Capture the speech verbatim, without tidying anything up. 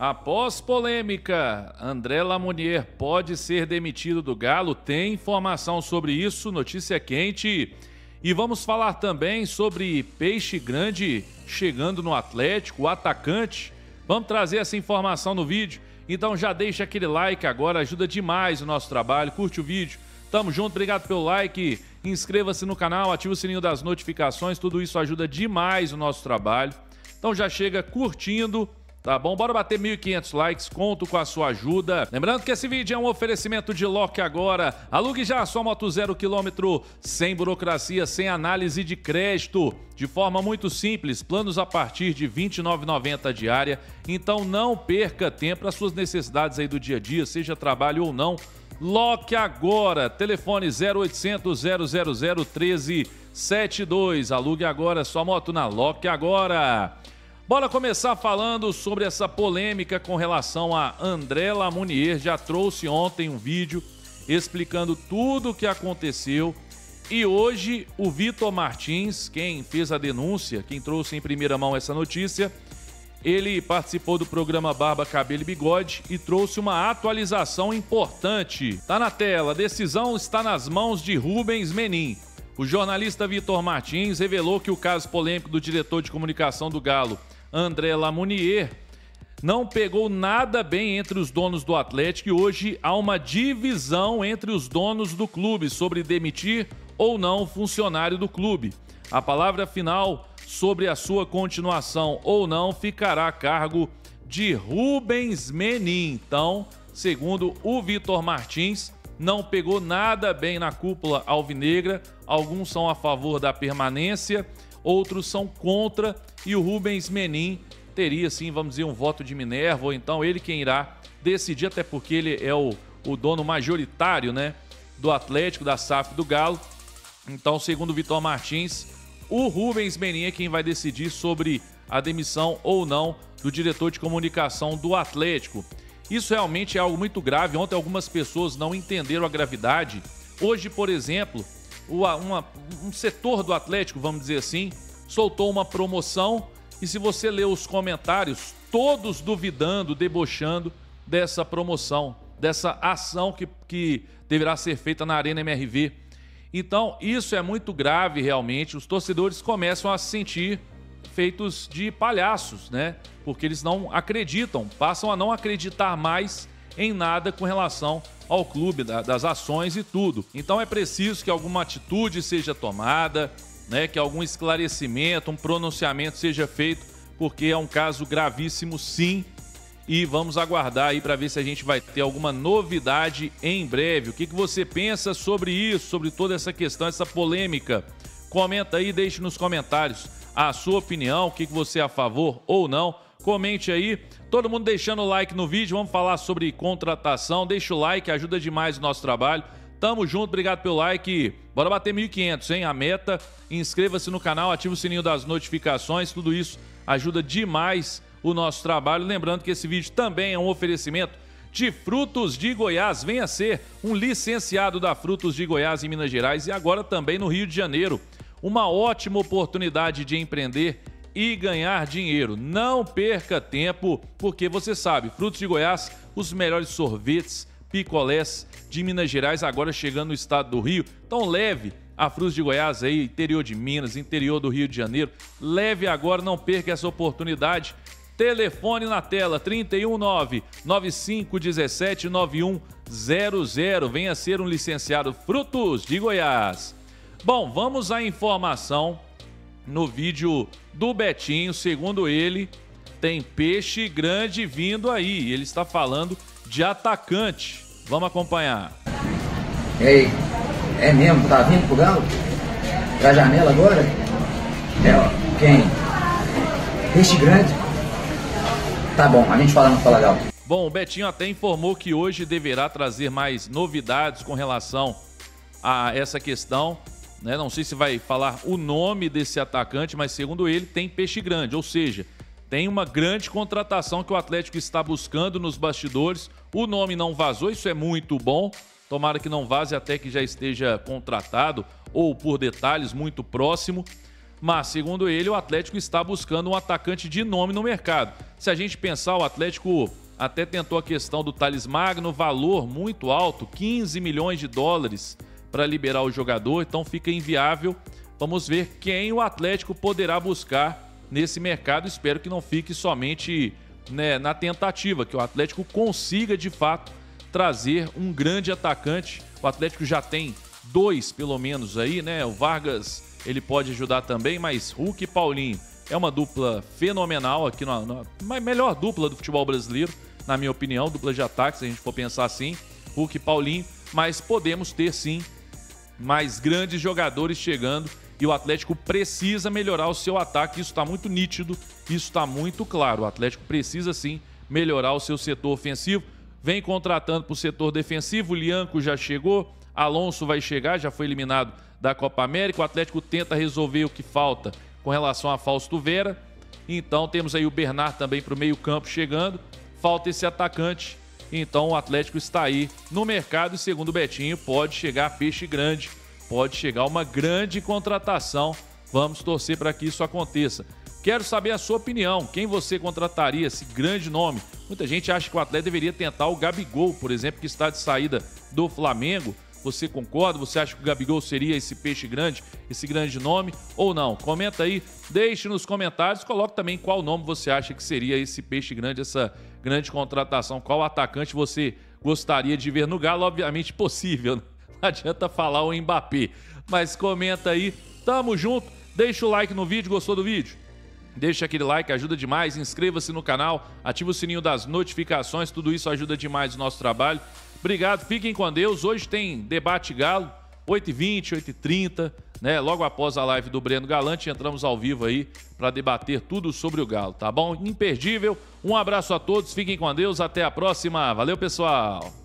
Após polêmica, André Lamonier pode ser demitido do Galo. Tem informação sobre isso, notícia quente. E vamos falar também sobre Peixe Grande chegando no Atlético, o atacante. Vamos trazer essa informação no vídeo. Então já deixa aquele like agora, ajuda demais o nosso trabalho. Curte o vídeo. Tamo junto, obrigado pelo like. Inscreva-se no canal, ative o sininho das notificações. Tudo isso ajuda demais o nosso trabalho. Então já chega curtindo. Tá bom? Bora bater mil e quinhentos likes, conto com a sua ajuda. Lembrando que esse vídeo é um oferecimento de Loque Agora. Alugue já a sua moto zero quilômetro, sem burocracia, sem análise de crédito. De forma muito simples, planos a partir de vinte e nove reais e noventa centavos diária. Então não perca tempo para suas necessidades aí do dia a dia, seja trabalho ou não. Loque Agora, telefone zero oitocentos, zero zero zero, um três sete dois. Alugue agora sua moto na Loque Agora. Bora começar falando sobre essa polêmica com relação a André Lamonier. Já trouxe ontem um vídeo explicando tudo o que aconteceu. E hoje o Vitor Martins, quem fez a denúncia, quem trouxe em primeira mão essa notícia, ele participou do programa Barba, Cabelo e Bigode e trouxe uma atualização importante. Tá na tela, a decisão está nas mãos de Rubens Menin. O jornalista Vitor Martins revelou que o caso polêmico do diretor de comunicação do Galo, André Lamonier, não pegou nada bem entre os donos do Atlético e hoje há uma divisão entre os donos do clube sobre demitir ou não o funcionário do clube. A palavra final sobre a sua continuação ou não ficará a cargo de Rubens Menin. Então, segundo o Vitor Martins, não pegou nada bem na cúpula alvinegra. Alguns são a favor da permanência, outros são contra, e o Rubens Menin teria sim, vamos dizer, um voto de Minerva, ou então ele quem irá decidir, até porque ele é o, o dono majoritário, né, do Atlético, da S A F do Galo. Então, segundo o Vitor Martins, o Rubens Menin é quem vai decidir sobre a demissão ou não do diretor de comunicação do Atlético. Isso realmente é algo muito grave. Ontem algumas pessoas não entenderam a gravidade. Hoje, por exemplo, uma, um setor do Atlético, vamos dizer assim, soltou uma promoção e se você ler os comentários, todos duvidando, debochando dessa promoção, dessa ação que, que deverá ser feita na Arena M R V. Então, isso é muito grave realmente. Os torcedores começam a se sentir feitos de palhaços, né? Porque eles não acreditam, passam a não acreditar mais em nada com relação ao clube, das ações e tudo. Então é preciso que alguma atitude seja tomada, né? Que algum esclarecimento, um pronunciamento seja feito, porque é um caso gravíssimo sim. E vamos aguardar aí para ver se a gente vai ter alguma novidade em breve. O que, que você pensa sobre isso, sobre toda essa questão, essa polêmica? Comenta aí, deixe nos comentários a sua opinião, o que, que você é a favor ou não. Comente aí, todo mundo deixando o like no vídeo, vamos falar sobre contratação. Deixa o like, ajuda demais o nosso trabalho. Tamo junto, obrigado pelo like. Bora bater mil e quinhentos, hein? A meta. Inscreva-se no canal, ative o sininho das notificações, tudo isso ajuda demais o nosso trabalho. Lembrando que esse vídeo também é um oferecimento de Frutos de Goiás. Venha ser um licenciado da Frutos de Goiás em Minas Gerais e agora também no Rio de Janeiro. Uma ótima oportunidade de empreender e ganhar dinheiro. Não perca tempo, porque você sabe, Frutos de Goiás, os melhores sorvetes, picolés de Minas Gerais, agora chegando no estado do Rio. Então leve a Frutos de Goiás aí, interior de Minas, interior do Rio de Janeiro. Leve agora, não perca essa oportunidade. Telefone na tela, trinta e um, nove nove cinco um sete, nove um zero zero. Venha ser um licenciado Frutos de Goiás. Bom, vamos à informação no vídeo do Betinho. Segundo ele, tem peixe grande vindo aí. Ele está falando de atacante. Vamos acompanhar. E aí, é mesmo? Tá vindo pro Galo? Pra janela agora? É, ó, quem? Peixe grande? Tá bom, a gente fala no Fala Galo. Bom, o Betinho até informou que hoje deverá trazer mais novidades com relação a essa questão. Né? Não sei se vai falar o nome desse atacante, mas segundo ele tem peixe grande, ou seja, tem uma grande contratação que o Atlético está buscando nos bastidores. O nome não vazou, isso é muito bom. Tomara que não vaze até que já esteja contratado ou por detalhes muito próximo. mas, segundo ele, o Atlético está buscando um atacante de nome no mercado. Se a gente pensar, o Atlético até tentou a questão do Thales Magno, valor muito alto, quinze milhões de dólares para liberar o jogador, então fica inviável. Vamos ver quem o Atlético poderá buscar nesse mercado. Espero que não fique somente, né, na tentativa, que o Atlético consiga, de fato, trazer um grande atacante. O Atlético já tem dois, pelo menos, aí, né? O Vargas, ele pode ajudar também, mas Hulk e Paulinho é uma dupla fenomenal aqui, na, na melhor dupla do futebol brasileiro, na minha opinião, dupla de ataque, se a gente for pensar assim, Hulk e Paulinho, mas podemos ter, sim, mais grandes jogadores chegando e o Atlético precisa melhorar o seu ataque. Isso está muito nítido, isso está muito claro. O Atlético precisa, sim, melhorar o seu setor ofensivo. Vem contratando para o setor defensivo, o Lianco já chegou, Alonso vai chegar, já foi eliminado da Copa América. O Atlético tenta resolver o que falta com relação a Fausto Vera. Então temos aí o Bernard também para o meio campo chegando. Falta esse atacante. Então o Atlético está aí no mercado e, segundo o Betinho, pode chegar peixe grande. Pode chegar uma grande contratação. Vamos torcer para que isso aconteça. Quero saber a sua opinião. Quem você contrataria, esse grande nome? Muita gente acha que o Atlético deveria tentar o Gabigol, por exemplo, que está de saída do Flamengo. Você concorda? Você acha que o Gabigol seria esse peixe grande, esse grande nome ou não? Comenta aí, deixe nos comentários, coloque também qual nome você acha que seria esse peixe grande, essa grande contratação. Qual atacante você gostaria de ver no Galo? Obviamente possível, não adianta falar o Mbappé, mas comenta aí. Tamo junto, deixa o like no vídeo, gostou do vídeo? Deixa aquele like, ajuda demais, inscreva-se no canal, ativa o sininho das notificações, tudo isso ajuda demais o nosso trabalho. Obrigado, fiquem com Deus. Hoje tem Debate Galo, oito e vinte, oito e trinta, né? Logo após a live do Breno Galante, entramos ao vivo aí para debater tudo sobre o Galo, tá bom? Imperdível. Um abraço a todos, fiquem com Deus, até a próxima. Valeu, pessoal!